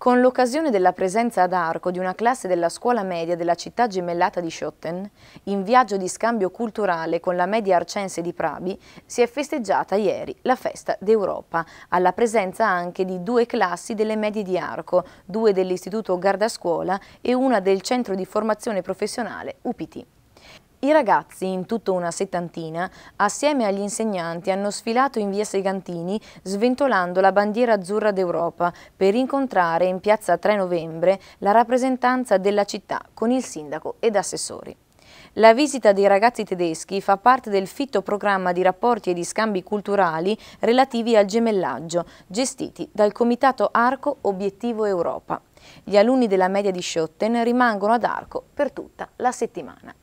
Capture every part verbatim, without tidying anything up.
Con l'occasione della presenza ad Arco di una classe della scuola media della città gemellata di Schotten, in viaggio di scambio culturale con la media arcense di Prabi, si è festeggiata ieri la Festa d'Europa, alla presenza anche di due classi delle medie di Arco, due dell'Istituto Gardascuola e una del Centro di Formazione Professionale U P T. I ragazzi, in tutto una settantina, assieme agli insegnanti hanno sfilato in via Segantini sventolando la bandiera azzurra d'Europa per incontrare in piazza tre novembre la rappresentanza della città con il sindaco ed assessori. La visita dei ragazzi tedeschi fa parte del fitto programma di rapporti e di scambi culturali relativi al gemellaggio, gestiti dal Comitato Arco Obiettivo Europa. Gli alunni della media di Schotten rimangono ad Arco per tutta la settimana.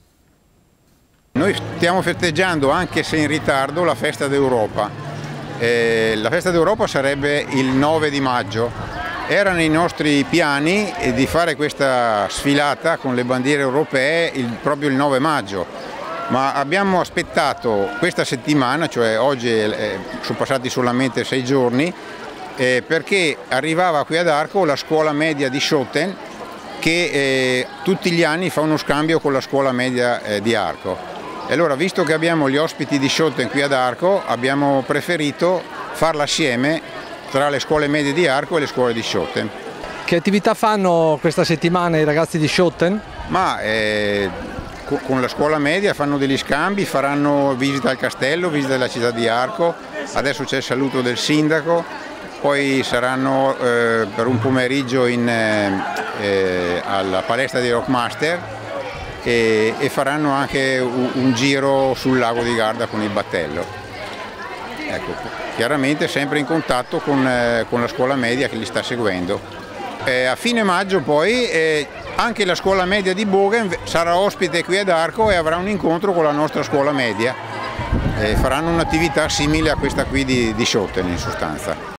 Noi stiamo festeggiando, anche se in ritardo, la Festa d'Europa. Eh, la Festa d'Europa sarebbe il nove di maggio. Era nei nostri piani di fare questa sfilata con le bandiere europee il, proprio il nove maggio, ma abbiamo aspettato questa settimana, cioè oggi eh, sono passati solamente sei giorni, eh, perché arrivava qui ad Arco la scuola media di Schotten che eh, tutti gli anni fa uno scambio con la scuola media eh, di Arco. E allora, visto che abbiamo gli ospiti di Schotten qui ad Arco, abbiamo preferito farla assieme tra le scuole medie di Arco e le scuole di Schotten. Che attività fanno questa settimana i ragazzi di Schotten? Ma eh, con la scuola media fanno degli scambi, faranno visita al castello, visita alla città di Arco, adesso c'è il saluto del sindaco, poi saranno eh, per un pomeriggio in, eh, alla palestra dei Rockmaster, E, e faranno anche un, un giro sul lago di Garda con il battello. Ecco, chiaramente sempre in contatto con, eh, con la scuola media che li sta seguendo. Eh, a fine maggio poi eh, anche la scuola media di Bogen sarà ospite qui ad Arco e avrà un incontro con la nostra scuola media. Eh, faranno un'attività simile a questa qui di, di Schotten in sostanza.